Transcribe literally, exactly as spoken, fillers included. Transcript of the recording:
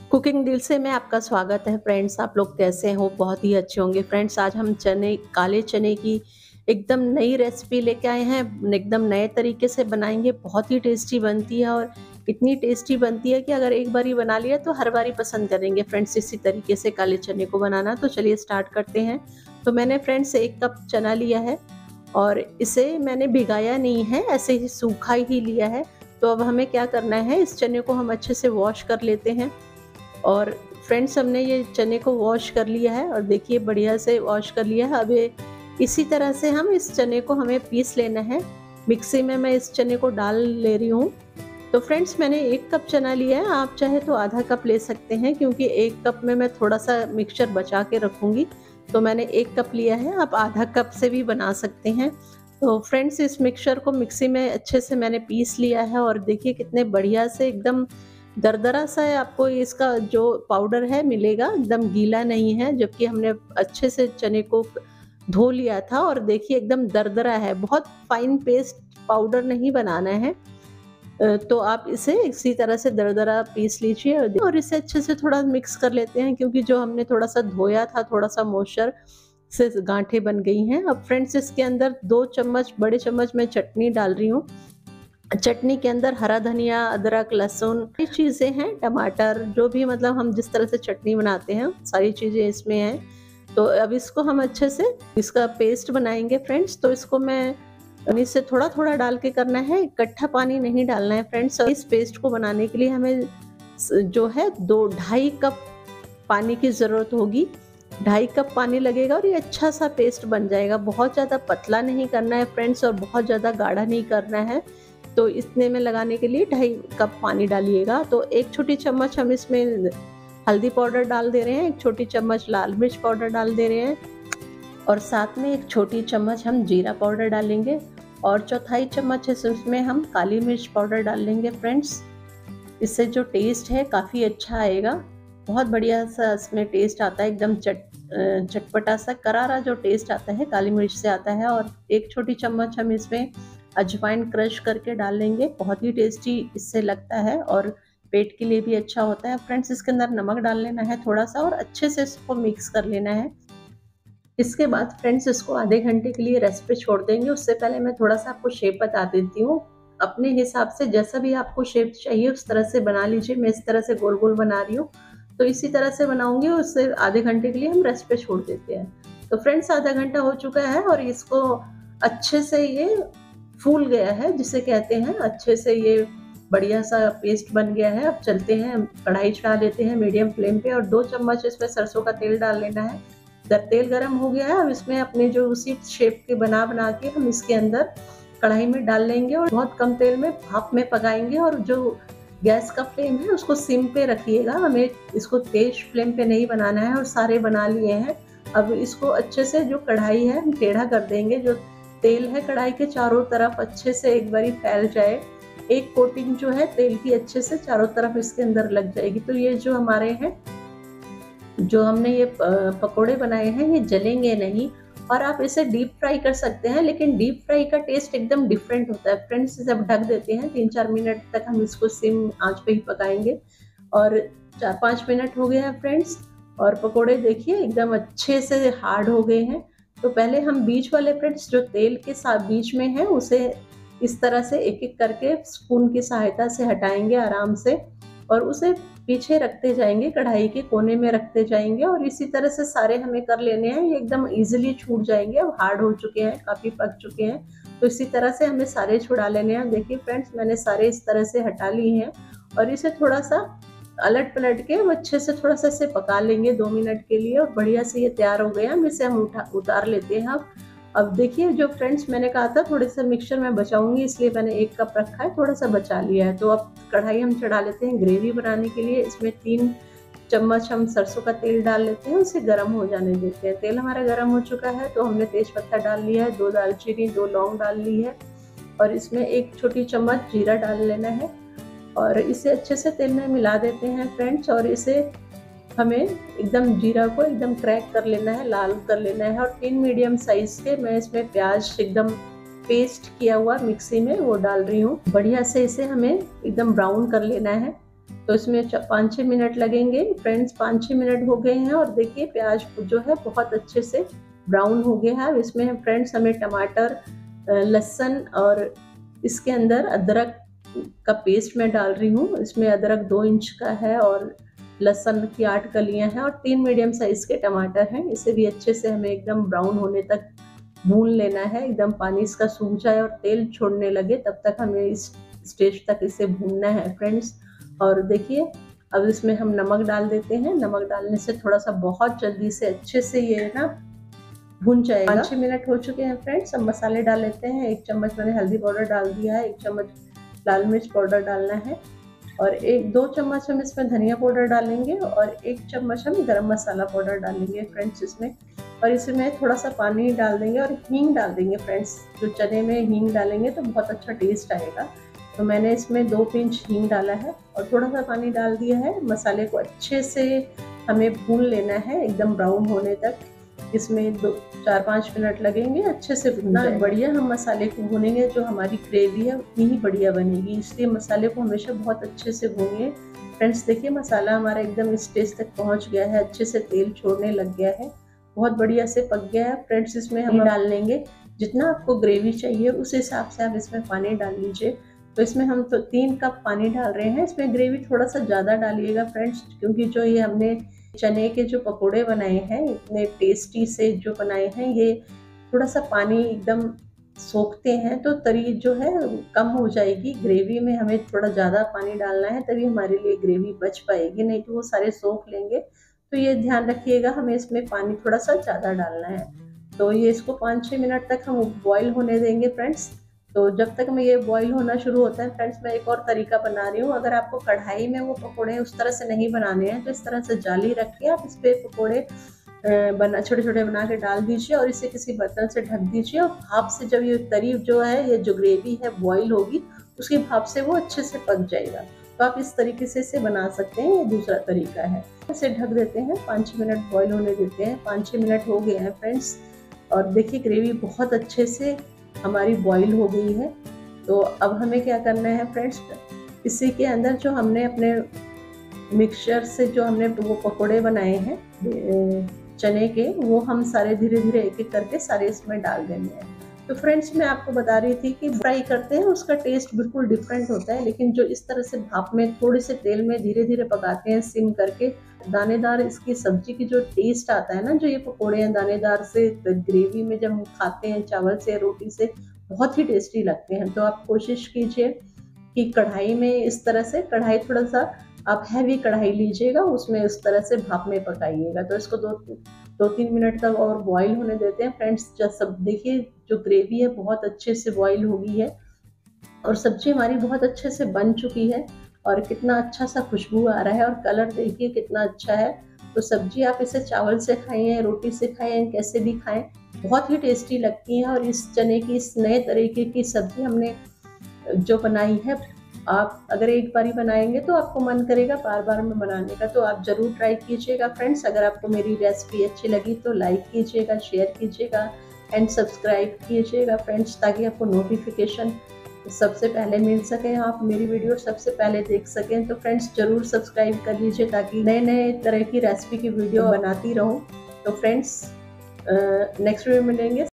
Cooking दिल से में आपका स्वागत है फ्रेंड्स। आप लोग कैसे हो? बहुत ही अच्छे होंगे फ्रेंड्स। आज हम चने काले चने की एकदम नई रेसिपी लेके आए हैं। एकदम नए तरीके से बनाएंगे, बहुत ही टेस्टी बनती है और इतनी टेस्टी बनती है कि अगर एक बारी बना लिया तो हर बारी पसंद करेंगे फ्रेंड्स। इसी तरीके से काले चने को बनाना, तो चलिए स्टार्ट करते हैं। तो मैंने फ्रेंड्स एक कप चना लिया है और इसे मैंने भिगाया नहीं है, ऐसे ही सूखा ही लिया है। तो अब हमें क्या करना है, इस चने को हम अच्छे से वॉश कर लेते हैं। और फ्रेंड्स हमने ये चने को वॉश कर लिया है और देखिए बढ़िया से वॉश कर लिया है। अब ये इसी तरह से हम इस चने को हमें पीस लेना है। मिक्सी में मैं इस चने को डाल ले रही हूँ। तो फ्रेंड्स मैंने एक कप चना लिया है, आप चाहे तो आधा कप ले सकते हैं, क्योंकि एक कप में मैं थोड़ा सा मिक्सचर बचा के रखूँगी। तो मैंने एक कप लिया है, आप आधा कप से भी बना सकते हैं। तो फ्रेंड्स इस मिक्सचर को मिक्सी में अच्छे से मैंने पीस लिया है और देखिए कितने बढ़िया से एकदम दरदरा सा है। आपको इसका जो पाउडर है मिलेगा, एकदम गीला नहीं है, जबकि हमने अच्छे से चने को धो लिया था। और देखिए एकदम दरदरा है, बहुत फाइन पेस्ट पाउडर नहीं बनाना है। तो आप इसे इसी तरह से दरदरा पीस लीजिए और इसे अच्छे से थोड़ा मिक्स कर लेते हैं, क्योंकि जो हमने थोड़ा सा धोया था, थोड़ा सा मॉइस्चर से गांठें बन गई हैं। अब फ्रेंड्स इसके अंदर दो चम्मच बड़े चम्मच में चटनी डाल रही हूँ। चटनी के अंदर हरा धनिया, अदरक, लहसुन, ये चीज़ें हैं, टमाटर, जो भी मतलब हम जिस तरह से चटनी बनाते हैं सारी चीज़ें इसमें हैं। तो अब इसको हम अच्छे से इसका पेस्ट बनाएंगे फ्रेंड्स। तो इसको मैं पानी से थोड़ा थोड़ा डाल के करना है, इकट्ठा पानी नहीं डालना है फ्रेंड्स। इस पेस्ट को बनाने के लिए हमें जो है दो ढाई कप पानी की ज़रूरत होगी। ढाई कप पानी लगेगा और ये अच्छा सा पेस्ट बन जाएगा। बहुत ज़्यादा पतला नहीं करना है फ्रेंड्स और बहुत ज़्यादा गाढ़ा नहीं करना है। तो इतने में लगाने के लिए ढाई कप पानी डालिएगा। तो एक छोटी चम्मच हम इसमें हल्दी पाउडर डाल दे रहे हैं, एक छोटी चम्मच लाल मिर्च पाउडर डाल दे रहे हैं और साथ में एक छोटी चम्मच हम जीरा पाउडर डालेंगे और चौथाई चम्मच इसमें हम काली मिर्च पाउडर डाल लेंगे फ्रेंड्स। इससे जो टेस्ट है काफ़ी अच्छा आएगा, बहुत बढ़िया सा इसमें टेस्ट आता है, एकदम चट चटपटा सा करारा जो टेस्ट आता है काली मिर्च से आता है। और एक छोटी चम्मच हम इसमें अजवाइन क्रश करके डाल लेंगे, बहुत ही टेस्टी इससे लगता है और पेट के लिए भी अच्छा होता है फ्रेंड्स। इसके अंदर नमक डाल लेना है थोड़ा सा और अच्छे से इसको मिक्स कर लेना है। इसके बाद फ्रेंड्स इसको आधे घंटे के लिए रेस्ट पे छोड़ देंगे। उससे पहले मैं थोड़ा सा आपको शेप बता देती हूँ। अपने हिसाब से जैसा भी आपको शेप चाहिए उस तरह से बना लीजिए। मैं इस तरह से गोल गोल बना रही हूँ, तो इसी तरह से बनाऊंगी और उससे आधे घंटे के लिए हम रेस्ट पे छोड़ देते हैं। तो फ्रेंड्स आधा घंटा हो चुका है और इसको अच्छे से ये फूल गया है, जिसे कहते हैं अच्छे से ये बढ़िया सा पेस्ट बन गया है। अब चलते हैं, कढ़ाई चढ़ा लेते हैं मीडियम फ्लेम पे और दो चम्मच इसमें सरसों का तेल डाल लेना है। जब तेल गर्म हो गया है, अब इसमें अपने जो उसी शेप के बना बना के हम इसके अंदर कढ़ाई में डाल लेंगे और बहुत कम तेल में भाप में पकाएंगे। और जो गैस का फ्लेम है उसको सिम पे रखिएगा, हमें इसको तेज फ्लेम पे नहीं बनाना है। और सारे बना लिए हैं। अब इसको अच्छे से जो कढ़ाई है हम टेढ़ा कर देंगे, जो तेल है कढ़ाई के चारों तरफ अच्छे से एक बारी फैल जाए। एक कोटिंग जो है तेल की अच्छे से चारों तरफ इसके अंदर लग जाएगी। तो ये जो हमारे हैं, जो हमने ये पकोड़े बनाए हैं, ये जलेंगे नहीं और आप इसे डीप फ्राई कर सकते हैं, लेकिन डीप फ्राई का टेस्ट एकदम डिफरेंट होता है फ्रेंड्स। जब ढक देते हैं तीन चार मिनट तक हम इसको सिम आंच पे ही पकाएंगे और चार पाँच मिनट हो गए हैं फ्रेंड्स और पकोड़े देखिए एकदम अच्छे से हार्ड हो गए हैं। तो पहले हम बीच वाले फ्रेंड्स जो तेल के साथ बीच में है उसे इस तरह से एक एक करके स्पून की सहायता से हटाएंगे आराम से और उसे पीछे रखते जाएंगे, कढ़ाई के कोने में रखते जाएंगे और इसी तरह से सारे हमें कर लेने हैं। ये एकदम इजीली छूट जाएंगे, अब हार्ड हो चुके हैं, काफ़ी पक चुके हैं। तो इसी तरह से हमें सारे छुड़ा लेने हैं। देखिए फ्रेंड्स मैंने सारे इस तरह से हटा लिए हैं और इसे थोड़ा सा अलट पलट के अच्छे से थोड़ा सा इसे पका लेंगे दो मिनट के लिए और बढ़िया से ये तैयार हो गया। हम इसे हम उठा उतार लेते हैं। अब अब देखिए जो फ्रेंड्स मैंने कहा था थोड़े से मिक्सचर में बचाऊंगी, इसलिए मैंने एक कप रखा है, थोड़ा सा बचा लिया है। तो अब कढ़ाई हम चढ़ा लेते हैं ग्रेवी बनाने के लिए। इसमें तीन चम्मच हम सरसों का तेल डाल लेते हैं, उसे गर्म हो जाने देते हैं। तेल हमारा गर्म हो चुका है तो हमने तेज पत्ता डाल लिया है, दो दालचीनी, दो लौंग डाल ली है और इसमें एक छोटी चम्मच जीरा डाल लेना है और इसे अच्छे से तेल में मिला देते हैं फ्रेंड्स। और इसे हमें एकदम जीरा को एकदम क्रैक कर लेना है, लाल कर लेना है। और तीन मीडियम साइज के मैं इसमें प्याज एकदम पेस्ट किया हुआ मिक्सी में वो डाल रही हूँ। बढ़िया से इसे हमें एकदम ब्राउन कर लेना है। तो इसमें पाँच छः मिनट लगेंगे फ्रेंड्स। पाँच छः मिनट हो गए हैं और देखिए प्याज जो है बहुत अच्छे से ब्राउन हो गया है। इसमें फ्रेंड्स हमें टमाटर, लहसुन और इसके अंदर अदरक का पेस्ट मैं डाल रही हूँ। इसमें अदरक दो इंच का है और लहसुन की आठ कलियां हैं और तीन मीडियम साइज के टमाटर हैं। इसे भी अच्छे से हमें एकदम ब्राउन होने तक भून लेना है, एकदम पानी इसका सूख जाए और तेल छोड़ने लगे तब तक हमें इस स्टेज तक इसे भूनना है फ्रेंड्स। और देखिए अब इसमें हम नमक डाल देते हैं। नमक डालने से थोड़ा सा बहुत जल्दी से अच्छे से ये ना भून जाएगा। पाँच छः मिनट हो चुके हैं फ्रेंड्स। अब मसाले डाल लेते हैं। एक चम्मच मैंने हल्दी पाउडर डाल दिया है, एक चम्मच लाल मिर्च पाउडर डालना है और एक दो चम्मच हम इसमें धनिया पाउडर डालेंगे और एक चम्मच हम गरम मसाला पाउडर डालेंगे फ्रेंड्स इसमें। और इसमें थोड़ा सा पानी डाल देंगे और हींग डाल देंगे फ्रेंड्स। जो चने में हींग डालेंगे तो बहुत अच्छा टेस्ट आएगा। तो मैंने इसमें दो पिंच हींग डाला है और थोड़ा सा पानी डाल दिया है। मसाले को अच्छे से हमें भून लेना है एकदम ब्राउन होने तक। इसमें दो चार पाँच मिनट लगेंगे अच्छे से भूनना। बढ़िया हम मसाले को भूनेंगे जो हमारी ग्रेवी है उतनी ही बढ़िया बनेगी, इसलिए मसाले को हमेशा बहुत अच्छे से भूनिए फ्रेंड्स। देखिए मसाला हमारा एकदम इस स्टेज तक पहुंच गया है, अच्छे से तेल छोड़ने लग गया है, बहुत बढ़िया से पक गया है फ्रेंड्स। इसमें हम डाल लेंगे जितना आपको ग्रेवी चाहिए उस हिसाब से आप इसमें पानी डाल लीजिए। तो इसमें हम तो तीन कप पानी डाल रहे हैं। इसमें ग्रेवी थोड़ा सा ज़्यादा डालिएगा फ्रेंड्स, क्योंकि जो ये हमने चने के जो पकोड़े बनाए हैं इतने टेस्टी से जो बनाए हैं, ये थोड़ा सा पानी एकदम सोखते हैं तो तरी जो है कम हो जाएगी। ग्रेवी में हमें थोड़ा ज़्यादा पानी डालना है तभी हमारे लिए ग्रेवी बच पाएगी, नहीं तो वो सारे सोख लेंगे। तो ये ध्यान रखिएगा, हमें इसमें पानी थोड़ा सा ज़्यादा डालना है। तो ये इसको पाँच छः मिनट तक हम बॉईल होने देंगे फ्रेंड्स। तो जब तक में ये बॉईल होना शुरू होता है फ्रेंड्स, मैं एक और तरीका बना रही हूँ। अगर आपको कढ़ाई में वो पकोड़े उस तरह से नहीं बनाने हैं तो इस तरह से जाली रख के आप इस पर पकोड़े बना छोटे छोटे बना के डाल दीजिए और इसे किसी बर्तन से ढक दीजिए। और भाप से जब ये तरी जो है, ये जो ग्रेवी है बॉईल होगी, उसकी भाप से वो अच्छे से पक जाएगा। तो आप इस तरीके से इसे बना सकते हैं, ये दूसरा तरीका है। इसे ढक देते हैं, पाँच छः मिनट बॉईल होने देते हैं। पाँच छः मिनट हो गए हैं फ्रेंड्स और देखिए ग्रेवी बहुत अच्छे से हमारी बॉईल हो गई है। तो अब हमें क्या करना है फ्रेंड्स, इसी के अंदर जो हमने अपने मिक्सचर से जो हमने वो पकोड़े बनाए हैं चने के, वो हम सारे धीरे धीरे एक एक करके सारे इसमें डाल देने हैं। तो फ्रेंड्स मैं आपको बता रही थी कि फ्राई करते हैं उसका टेस्ट बिल्कुल डिफरेंट होता है, लेकिन जो इस तरह से भाप में थोड़े से तेल में धीरे धीरे पकाते हैं सिम करके, दानेदार इसकी सब्जी की जो टेस्ट आता है ना, जो ये पकोड़े हैं दानेदार से ग्रेवी में जब हम खाते हैं चावल से रोटी से, बहुत ही टेस्टी लगते हैं। तो आप कोशिश कीजिए कि कढ़ाई में इस तरह से, कढ़ाई थोड़ा सा आप हैवी कढ़ाई लीजिएगा, उसमें इस तरह से भाप में पकाइएगा। तो इसको दो दो तीन मिनट तक और बॉईल होने देते हैं फ्रेंड्स। जब सब देखिए जो ग्रेवी है बहुत अच्छे से बॉईल हो गई है और सब्जी हमारी बहुत अच्छे से बन चुकी है और कितना अच्छा सा खुशबू आ रहा है और कलर देखिए कितना अच्छा है। तो सब्जी आप इसे चावल से खाएं, रोटी से खाएं, कैसे भी खाएं, बहुत ही टेस्टी लगती है। और इस चने की इस नए तरीके की सब्जी हमने जो बनाई है, आप अगर एक बार ही बनाएंगे तो आपको मन करेगा बार बार में बनाने का। तो आप ज़रूर ट्राई कीजिएगा फ्रेंड्स। अगर आपको मेरी रेसिपी अच्छी लगी तो लाइक कीजिएगा, शेयर कीजिएगा एंड सब्सक्राइब कीजिएगा फ्रेंड्स, ताकि आपको नोटिफिकेशन सबसे पहले मिल सके, आप मेरी वीडियो सबसे पहले देख सकें। तो फ्रेंड्स ज़रूर सब्सक्राइब कर लीजिए ताकि नए नए तरह की रेसिपी की वीडियो बनाती रहूं। तो फ्रेंड्स नेक्स्ट वीडियो में मिलेंगे।